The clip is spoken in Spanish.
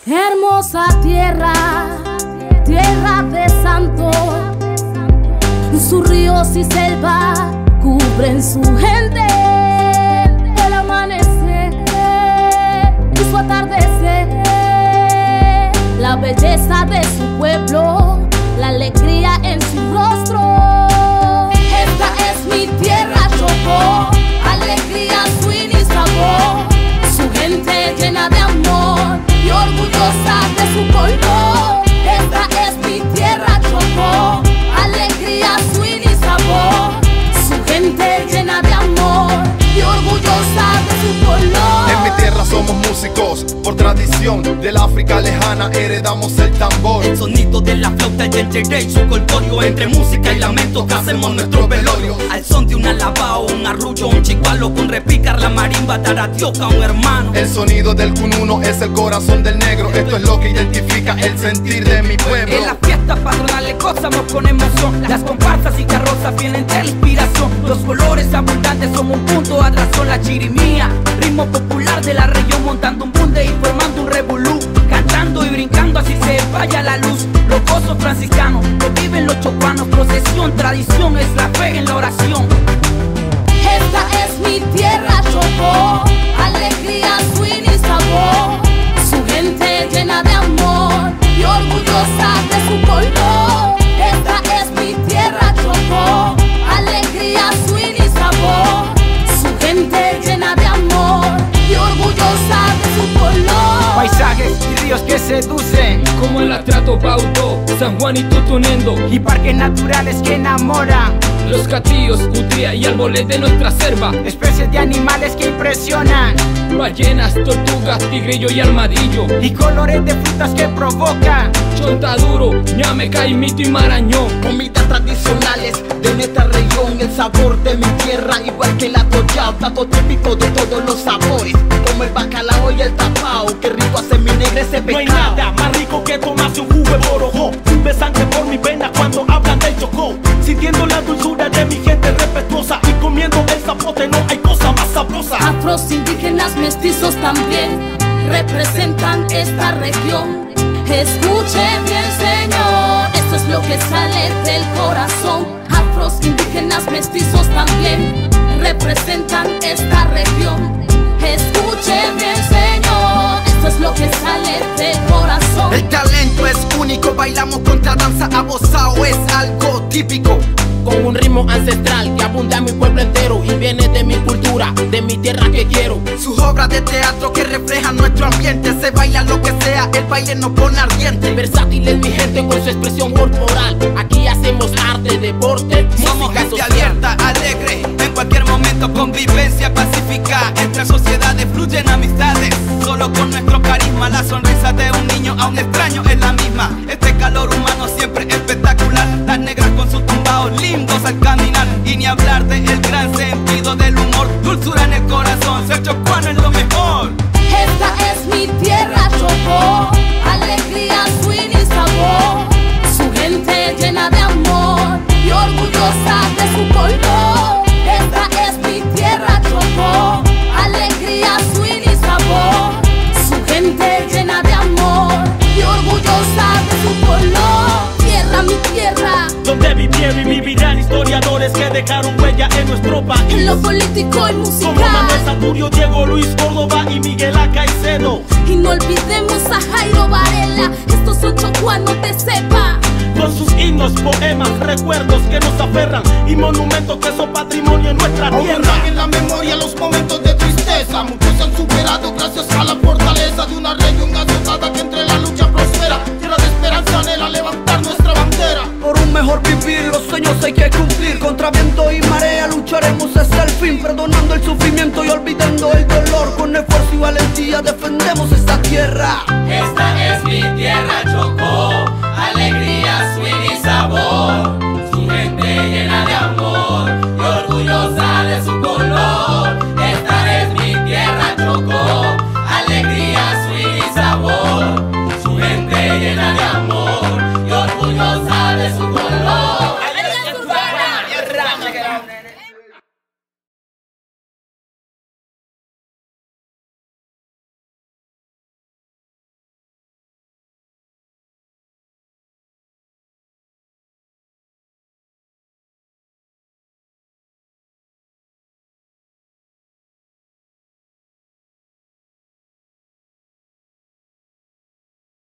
Hermosa tierra, tierra de santo, sus ríos y selva cubren su gente. El amanecer y su atardecer, la belleza de su pueblo, la alegría en su rostro. Esta es mi tierra, Chocó, alegría, swing y sabor. Su gente llena de amor y orgullosa de su color. Esta es mi tierra, Chocó, alegría, swing y sabor. Su gente llena de amor y orgullosa de su color. En mi tierra somos músicos, por tradición, del África lejana heredamos el tambor. El sonido de la flauta y el yegay, su coltorio. Entre música y lamento que hacemos nuestro velorio. Al son de un alabao, un arrullo, un chicualo, con repicar la marimba, taratioca, un hermano. El sonido del cununo es el corazón del negro. Esto es lo que identifica el sentir de mi pueblo. En las fiestas patronales gozamos con emoción. Las comparsas y carrozas vienen de la inspiración. Los colores abundantes somos un punto atrás, son la chirimía, ritmo popular de la región, montando un bunde y formando un revolú, cantando y brincando así se vaya la luz. Los gozos franciscanos, lo viven los chocuanos, procesión, tradición, es la fe en la oración. Esta es mi tierra, Chocó, alegría, swing y sabor. Su gente llena de amor y orgullosa de su color. Esta es mi tierra, Chocó, alegría, swing y sabor. Su gente llena de amor y orgullosa de su color. Paisajes y ríos que seducen, como el Atrato Bautó, San Juan y Tutunendo, y parques naturales que enamoran. los castillos, utría y árboles de nuestra selva, Especies de animales que impresionan, ballenas, tortugas, tigrillo y armadillo, y colores de frutas que provocan. chontaduro, ñame, caimito y marañón. Comidas tradicionales de nuestra región, el sabor de mi tierra, igual que el atollao, plato típico de todos los sabores, como el bacalao y el tapao, que rico hace mi negra ese pescado. No hay nada más rico que tomarse un jugo de borojó, un besante por mi vena cuando hablan del Chocó, sintiendo la dulzura de mi gente respetuosa y comiendo el zapote, no hay cosa más sabrosa. Afros, indígenas, mestizos también representan esta región. Escuche bien, señor, esto es lo que sale del corazón. Afros, indígenas, mestizos también representan esta región. Escuche bien, señor, esto es lo que sale del corazón. El talento es único, bailamos contra danza abosao, es algo típico. Con un ritmo ancestral que abunda en mi pueblo entero y viene de mi cultura, de mi tierra que quiero. Sus obras de teatro que reflejan nuestro ambiente, se baila lo que sea, el baile nos pone ardiente. Versátil es mi gente con su expresión corporal. Aquí hacemos arte, deporte, Somos música gente social. abierta, alegre, en cualquier momento convivencia pacífica. Entre sociedades fluyen amistades, solo con nuestro carisma. La sonrisa de un niño a un extraño es la misma. Este calor humano siempre espectacular. Las negras con sus tumbados lindos al caminar. Y ni hablar de el gran sentido del humor. Dulzura en el corazón, ser chocuano es lo mejor. Esta es mi tierra, Chocó, alegría, swing y sabor. Su gente llena de amor y orgullosa de su color. Esta es mi tierra, Chocó, alegría, swing y sabor. Su gente llena de amor y orgullosa de su color. Tierra, mi tierra, Donde vivieron y vivirán historiadores que dejaron huella en nuestro país. en lo político y musical. Como Manuel Saturio, Diego Luis Córdoba y Miguel A. Caicedo. Y no olvidemos a Jairo Varela, estos son chocuanos de cepa. Con sus himnos, poemas, recuerdos que nos aferran y monumentos que son patrimonio en nuestra tierra. Ahorran en la memoria los momentos de tristeza. Muchos se han superado gracias a la fortaleza de una región azotada que entre la lucha prospera. Tierra de esperanza anhela levantar nuestra bandera. Por un mejor vivir, los sueños hay que cumplir. Contra viento y marea lucharemos hasta el fin, perdonando el sufrimiento y olvidando el dolor. Con esfuerzo y valentía defendemos esta tierra. Esta es mi tierra, Chocó, alegría, swing y sabor.